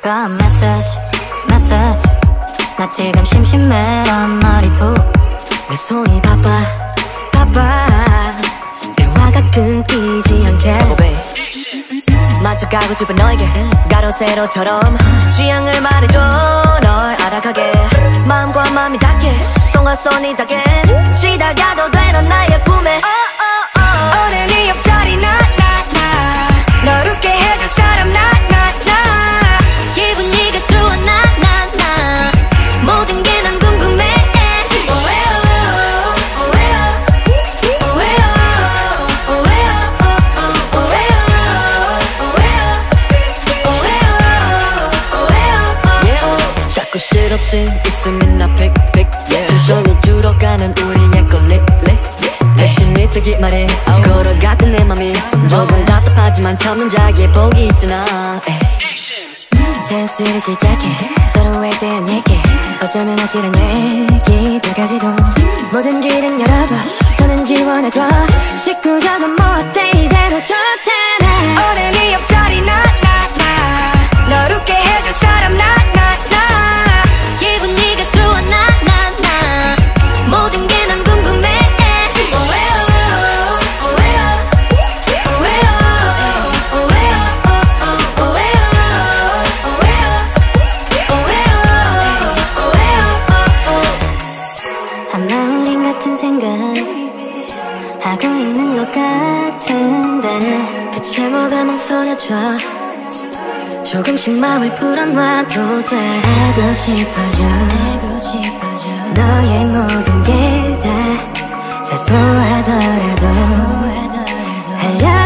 보낼까 메시지 나 지금 심심해란 말이도 내 손이 바빠 대화가 끊기지 않게 만족하고 싶은 너에게 가로 세로처럼 취향을 말해줘 널 알아가게 마음과 마음이 닿게 손과 손이 닿게 쉬다 가도 돼 넌 나의 품에 오늘 네 옆자리 나 널 웃게 해줄 사람 나 기분이가 좋아 나 모든 게 난 궁금해 자꾸 실없이 있으면 나 픽 천천히 줄어가는 우리의 걸리 택시 미치기 말해 걸어갔던 내 맘이 조금 답답하지만 참는 자기의 복이 있잖아 잔소리 시작해 서로에 대한 얘기 어쩌면 아찔한 얘기들까지도 모든 길은 열어둬 선은 지원해줘 짓궂어도 뭐 어때 이대로 좋잖아 오늘 네 옆자리 널 웃게 해줄 사람 나 기분이가 좋아 나 모든 게 난 궁금해 아마 우린 같은 생각 하고 있는 것 같은데 그 제목을 망설여져 조금씩 마음을 풀어놔도 돼 알고 싶어져 너의 모든 게 다 사소하더라도